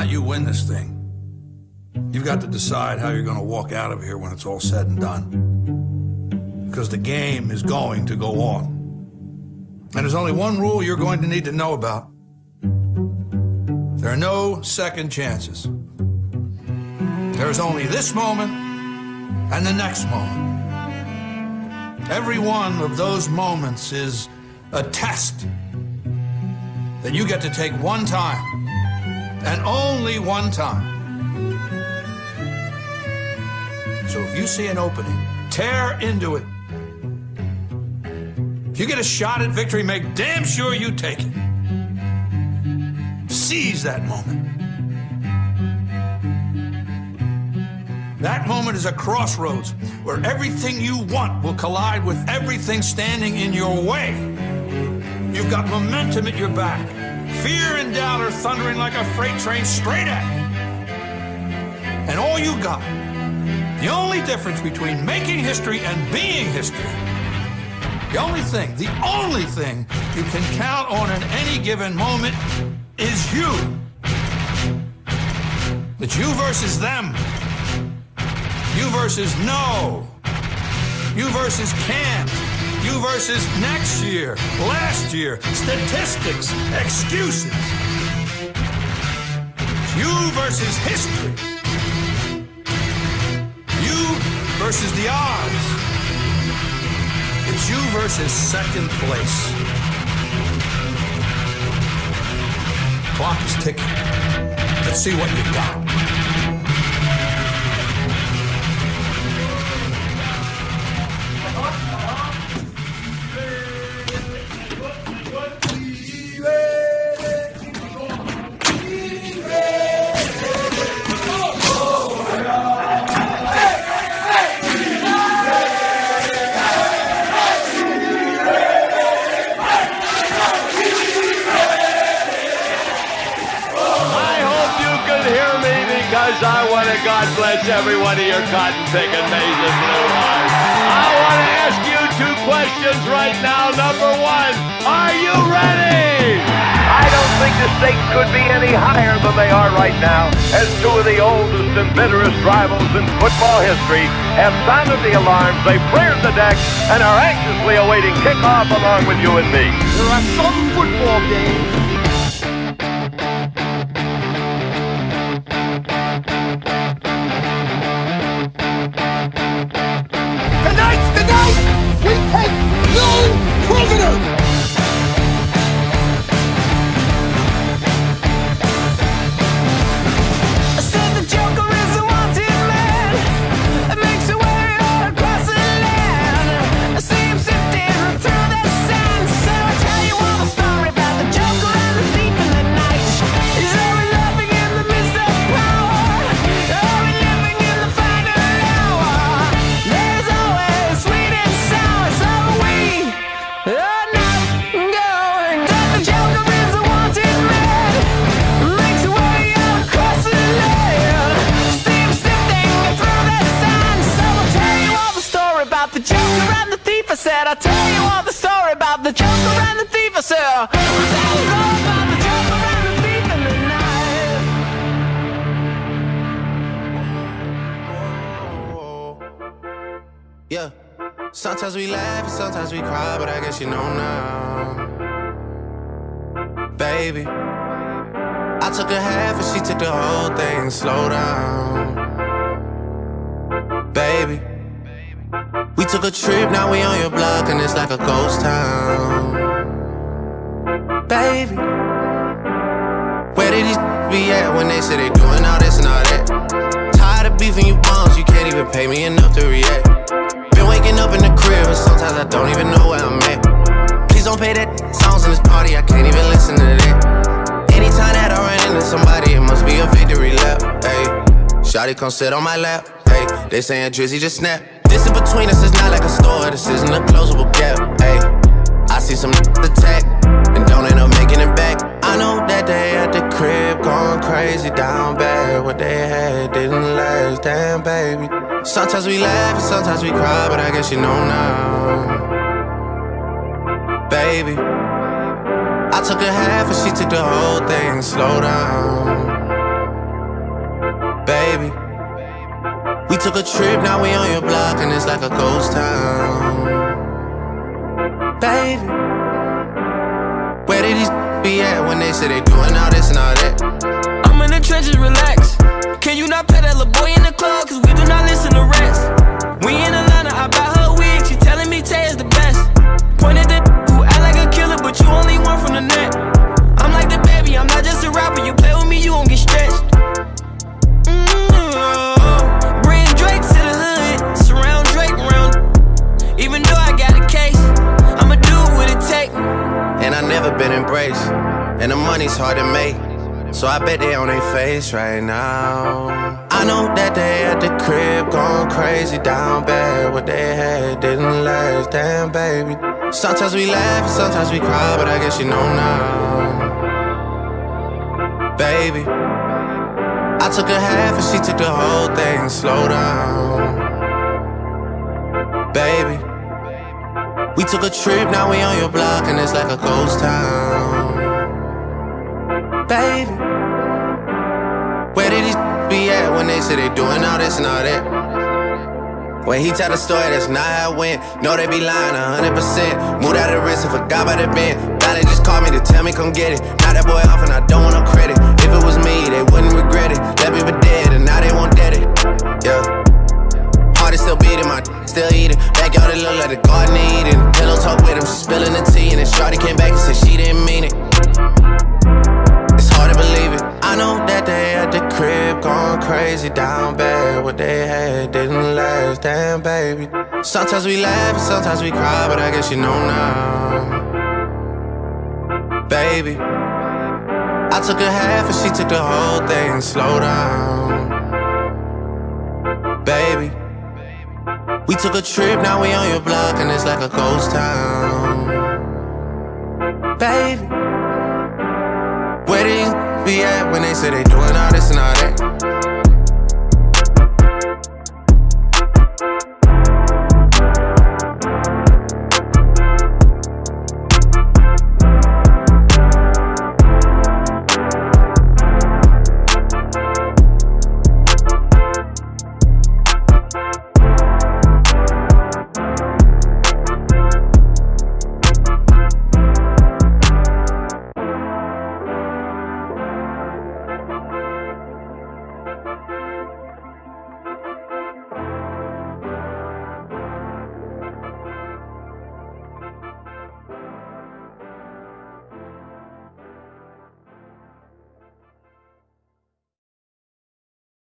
not you win this thing, you've got to decide how you're going to walk out of here when it's all said and done. Because the game is going to go on. And there's only one rule you're going to need to know about. There are no second chances. There's only this moment and the next moment. Every one of those moments is a test that you get to take one time, and only one time. So if you see an opening, tear into it. If you get a shot at victory, make damn sure you take it. Seize that moment. That moment is a crossroads where everything you want will collide with everything standing in your way. You've got momentum at your back. Fear and doubt are thundering like a freight train straight at you. And all you got, the only difference between making history and being history, the only thing you can count on in any given moment is you. It's you versus them. You versus no. You versus can't. You versus next year, last year, statistics, excuses. It's you versus history. You versus the odds. It's you versus second place. Clock is ticking. Let's see what you've got. I want to God bless every one of your cotton-picking maize and blue hearts. I want to ask you two questions right now. Number one, are you ready? I don't think the stakes could be any higher than they are right now, as two of the oldest and bitterest rivals in football history have sounded the alarms, they've cleared the deck, and are anxiously awaiting kickoff along with you and me. There are some football games. We take no prisoners! I said the Joker is a wanted man. It makes a way all across the land. I see him sifting through the sand. So I tell you all the story about the Joker and the thief in the night. He's always laughing in the midst of power, always living in the final hour. There's always sweet and sour, so we are not going. That the Joker is a wanted man, makes a way all across the land. See him sifting through the sand. So I'll tell you all the story about the Joker and the thief. I said I'll tell you all the story about the Joker and the thief. I said I'll tell you all about the Joker and the thief in the night. Yeah, sometimes we laugh and sometimes we cry, but I guess you know now. Baby, I took a half and she took the whole thing. Slow down. Baby, we took a trip, now we on your block and it's like a ghost town. Baby, where did these be at when they say they doing all this and all that? Tired of beefing you bums, you can't even pay me enough to react. Been waking up in the crib and sometimes I don't even know where I'm at. Please don't pay that songs in this party, I can't even listen to that. Anytime that I run into somebody, it must be a victory lap. Hey, shawty come sit on my lap. Hey, they saying Drizzy just snap. This in between us is not like a store, this isn't a closable gap. Hey, I see some attack and don't end up making it back. I know that they at the crib going crazy down bad. What they had didn't last, damn baby. Sometimes we laugh and sometimes we cry, but I guess you know now. Baby, I took a half and she took the whole thing. Slow down. took a trip, now we on your block, and it's like a ghost town. Baby, where did these be at when they say they doing all this and all that? I'm in the trenches, relax. Can you not pet that little boy in the club? Cause we do not listen to rest. We in Atlanta, I buy her wig. She telling me Tay is the best. Pointed at who act like a killer, but you only one from the net. I'm like the baby, I'm not just a rapper. You play with me, you won't get stretched. Bring Drake to the hood, surround Drake around. Even though I got a case, I'ma do what it take. And I never been embraced, and the money's hard to make, so I bet they on their face right now. I know that they at the crib going crazy down bad. What they had didn't last, damn baby. Sometimes we laugh and sometimes we cry, but I guess you know now. Baby, I took a half and she took the whole thing. Slow down. Baby, we took a trip, now we on your block, and it's like a ghost town. Baby, where did these be at when they say they doing all this and all that? When he tell the story, that's not how it went. No, they be lying 100%. Moved out of the wrist and forgot about the bend. Now they just called me to tell me come get it. Now that boy off and I don't want no credit. If it was me, they wouldn't regret it. Left me for dead and now they won't dead it. Yeah. Heart is still beating, my still eating. Backyard it look like the garden eating. Pillow talk with him, she spilling the tea. And then shawty came back and said she didn't mean it. It's hard to believe it. I know that they at the crib going crazy down bad. What they had didn't last, damn baby. Sometimes we laugh and sometimes we cry, but I guess you know now. Baby, I took a half and she took the whole thing. Slow down. Baby, we took a trip, now we on your block, and it's like a ghost town. Baby, where did these be at when they say they doing all this and all that?